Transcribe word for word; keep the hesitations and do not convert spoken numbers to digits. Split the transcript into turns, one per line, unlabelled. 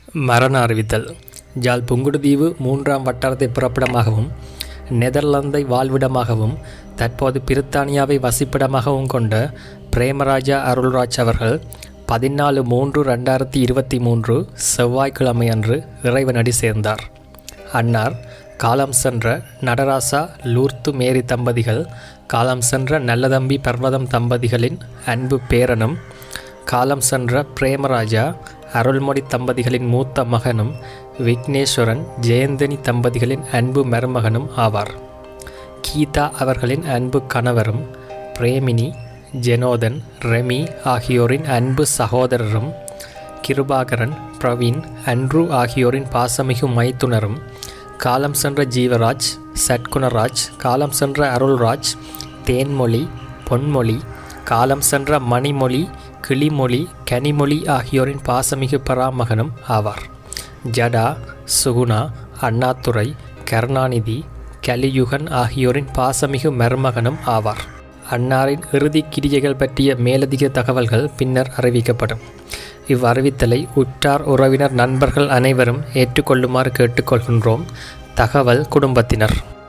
மரண அறிவித்தல். ஜாழ் புங்குடுதீவு மூன்றாம் வட்டாரத்தை புறப்படமாகவும் நெதர்லாந்தை வாழ்விடமாகவும் தற்போது பிரித்தானியாவை வசிப்பிடமாகவும் கொண்ட பிரேமராஜா அருள்ராஜ் அவர்கள் பதினாலு மூன்று ரெண்டாயிரத்தி இருபத்தி மூன்று செவ்வாய்க்கிழமை அன்று இறைவனடி சேர்ந்தார். அன்னார் காலம் சென்ற நடராசா லூர்த்து மேரி தம்பதிகள், காலம் சென்ற நல்லதம்பி பர்வதம் தம்பதிகளின் அன்பு பேரனும், காலம் சென்ற பிரேமராஜா அருள்மொழி தம்பதிகளின் மூத்த மகனும், விக்னேஸ்வரன் ஜெயந்தினி தம்பதிகளின் அன்பு மருமகனும் ஆவார். கீதா அவர்களின் அன்பு கணவரும், பிரேமினி, ஜெனோதன், ரெமி ஆகியோரின் அன்பு சகோதரரும், கிருபாகரன், பிரவீன், அன்ட்ரூ ஆகியோரின் பாசமிகு மைத்துனரும், காலம் சென்ற ஜீவராஜ், சட்குணராஜ், காலம் சென்ற அருள்ராஜ், தேன்மொழி, பொன்மொழி, காலம் சென்ற மணிமொழி, கிளிமொழி, கனிமொழி ஆகியோரின் பாசமிகு பராமகனும் ஆவார். ஜடா, சுகுணா, அண்ணாதுரை, கருணாநிதி, கலியுகன் ஆகியோரின் பாசமிகு மருமகனும் ஆவார். அன்னாரின் இறுதி கிரியைகள் பற்றிய மேலதிக தகவல்கள் பின்னர் அறிவிக்கப்படும். இவ்வறிவித்தலை உற்றார் உறவினர் நண்பர்கள் அனைவரும் ஏற்றுக்கொள்ளுமாறு கேட்டுக்கொள்கின்றோம். தகவல் குடும்பத்தினர்.